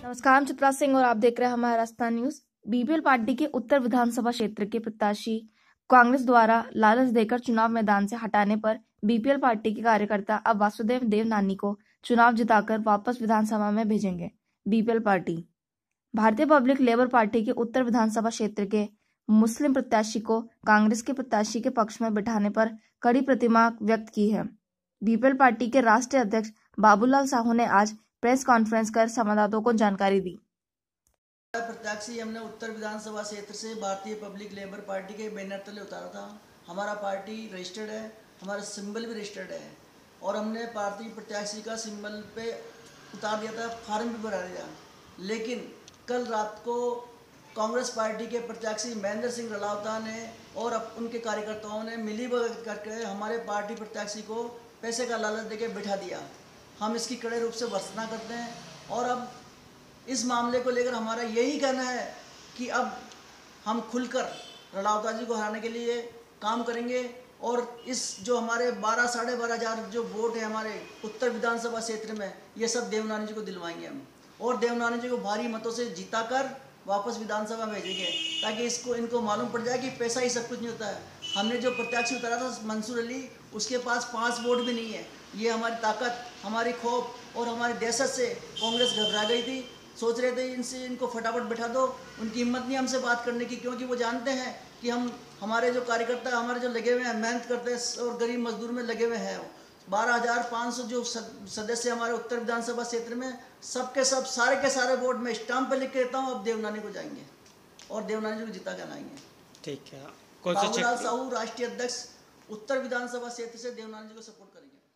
नमस्कार, हम चित्रा सिंह और आप देख रहे हैं हमारा राजस्थान न्यूज। बीपीएल पार्टी के उत्तर विधानसभा क्षेत्र के प्रत्याशी कांग्रेस द्वारा लालच देकर चुनाव मैदान से हटाने पर बीपीएल पार्टी के कार्यकर्ता अब वासुदेव देवनानी को चुनाव जिताकर वापस विधानसभा में भेजेंगे। BPL party Bharatiya public labour party के उत्तर विधानसभा क्षेत्र के मुस्लिम प्रत्याशी को कांग्रेस के प्रत्याशी के पक्ष में बिठाने पर कड़ी प्रतिमा व्यक्त की है। बीपीएल पार्टी के राष्ट्रीय अध्यक्ष बाबूलाल साहू ने आज प्रेस कॉन्फ्रेंस कर संवाददाताओं को जानकारी दी। प्रत्याशी हमने उत्तर विधानसभा क्षेत्र से भारतीय पब्लिक लेबर पार्टी के बैनर तले उतारा था। हमारा पार्टी रजिस्टर्ड है, हमारा सिंबल भी रजिस्टर्ड है और हमने पार्टी प्रत्याशी का सिंबल पे उतार दिया था, फार्म भी भरा दिया। लेकिन कल रात को कांग्रेस पार्टी के प्रत्याशी महेंद्र सिंह रलावता ने और उनके कार्यकर्ताओं ने मिलीभगत करके हमारे पार्टी प्रत्याशी को पैसे का लालच देके बिठा दिया। हम इसकी कड़े रूप से भर्त्सना करते हैं और अब इस मामले को लेकर हमारा यही कहना है कि अब हम खुलकर रलावता जी को हराने के लिए काम करेंगे और इस जो हमारे 12-साढ़े 12,000 जो वोट है हमारे उत्तर विधानसभा क्षेत्र में, ये सब देवनानी जी को दिलवाएंगे हम और देवनानी जी को भारी मतों से जीताकर वापस विधानसभा में भेजेंगे ताकि इनको मालूम पड़ जाए कि पैसा ही सब कुछ नहीं होता है। हमने जो प्रत्याशी उतारा था मंसूर अली, उसके पास 5 वोट भी नहीं है। ये हमारी ताकत, हमारी खौफ और हमारी दहशत से कांग्रेस घबरा गई थी। सोच रहे थे इनको फटाफट बैठा दो। उनकी हिम्मत नहीं हमसे बात करने की, क्योंकि वो जानते हैं कि हमारे जो कार्यकर्ता हमारे जो लगे हुए हैं, मेहनत करते हैं और गरीब मजदूर में लगे हुए हैं। 12,500 जो सदस्य हमारे उत्तर विधानसभा क्षेत्र में, सबके सब सारे के सारे वोट में स्टाम्प पे लिख के देता हूँ। अब देवनानी को जाएंगे और देवनानी जी को जिता के लाएंगे। ठीक है। बाबूलाल साहू राष्ट्रीय अध्यक्ष उत्तर विधानसभा क्षेत्र से देवनानी जी को सपोर्ट करेंगे।